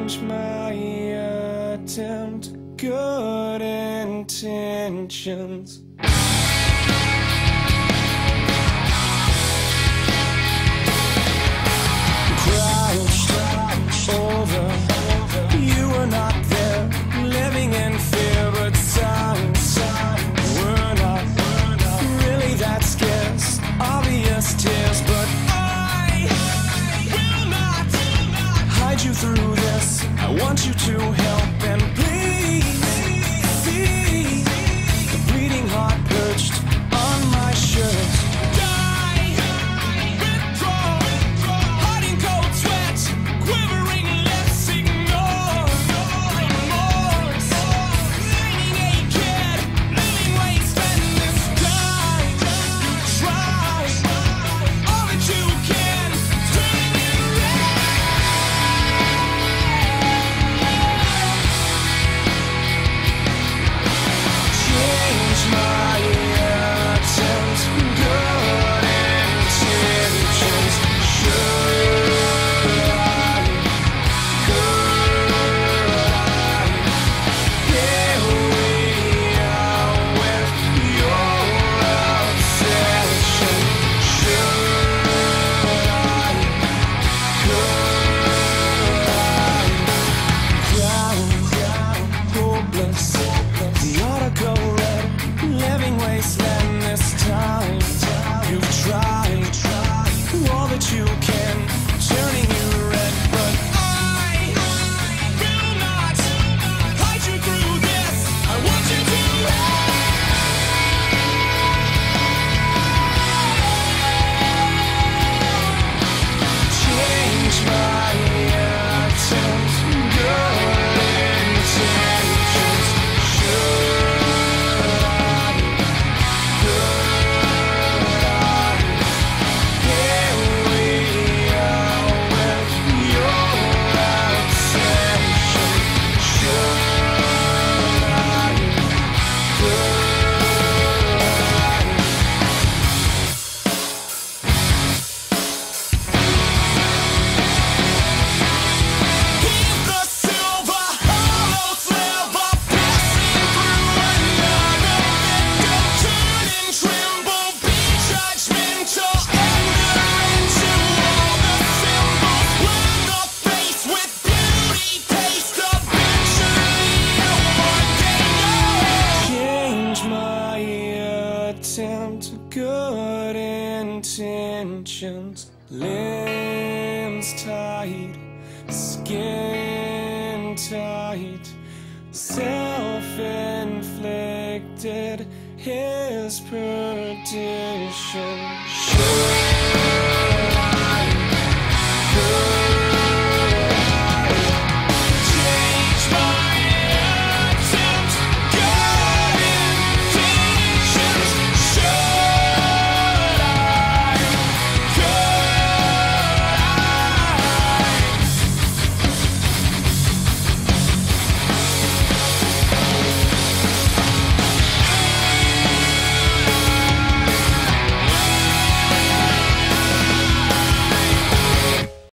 change my attempt, good intentions. Crouched over, you were not there, living in fear, but signs were not really that scarce. Obvious tears, but I will not hide you through this. I want you to help and please see the bleeding heart perched on my shirt. Die, withdraw, hiding cold sweat, quivering lips, ignore remorse. Living naked, living wasteland this time. You try all that you can, turning it red. Change my attempt, good intentions. Should I, could I? Here we are with your obsession. Should I, could I? Hopeless, the article read, living wasteland this time. You've tried all that you can, turning you red, but I will not hide you through this. I want you to change my attempt, good intentions. Should I, could I? Here we are with your obsession. Should I, could I? Keep the silver hollow sliver passing through another victim. Turn and tremble, be judgmental, enter into all the symbols. Burn the face with beauty paste, eventually you'll one day know. Change my attempt, good intentions. Limbs tight, skin tight, self-inflicted, his perdition. Should